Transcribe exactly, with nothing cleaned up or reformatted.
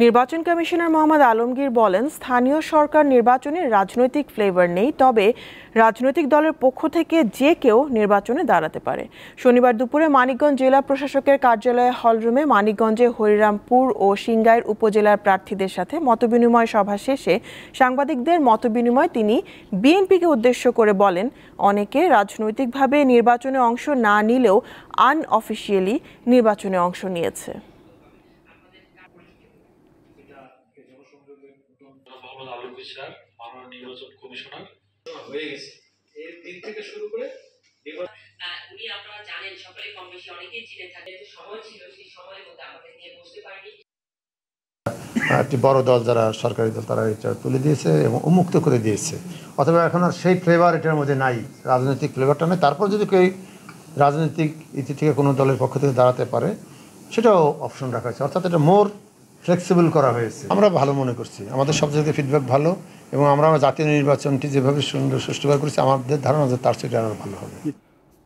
নির্বাচন কমিশনার মোহাম্মদ আলমগীর বলেন, স্থানীয় সরকার নির্বাচনে রাজনৈতিক ফ্লেভার নেই, তবে রাজনৈতিক দলের পক্ষ থেকে যে কেউ নির্বাচনে দাঁড়াতে পারে। শনিবার দুপুরে মানিকগঞ্জ জেলা প্রশাসকের কার্যালয়ে হলরুমে মানিকগঞ্জে হরিরামপুর ও সিংগাইর উপজেলার প্রার্থীদের সাথে মতবিনিময় সভা শেষে সাংবাদিকদের মতবিনিময় তিনি বিএনপিকে উদ্দেশ্য করে বলেন, অনেকে রাজনৈতিকভাবে নির্বাচনে অংশ না নিলেও আনঅফিসিয়ালি নির্বাচনে অংশ নিয়েছে। নির্বাচন কমিশনার হয়ে গেছে এর দিক থেকে শুরু করে উনি আপনারা জানেন সকলে কম বেশি অনেকেই চিনে থাকেন যে সময় ছিল সেই সময়ের মধ্যে আমাদের নিয়ে বসতে পারেনি। একটি বড় দল যারা সরকারি দল তারা এটা তুলে দিয়েছে এবং উন্মুক্ত করে দিয়েছে, অথবা এখন আর সেই ফ্লেভার এটার মধ্যে নাই, রাজনৈতিক ফ্লেভারটা নেই। তারপর যদি কেউ রাজনৈতিক ইতি থেকে কোনো দলের পক্ষ থেকে দাঁড়াতে পারে সেটাও অপশন রাখা হয়েছে, অর্থাৎ এটা মোর ফ্লেক্সিবল করা হয়েছে। আমরা ভালো মনে করছি, আমাদের সবচেয়ে ফিডব্যাক ভালো, এবং আমরা জাতীয় নির্বাচনটি যেভাবে সুন্দর সুষ্ঠুভাবে করেছি আমাদের ধারণা যে তার সেটা আরও ভালো হবে।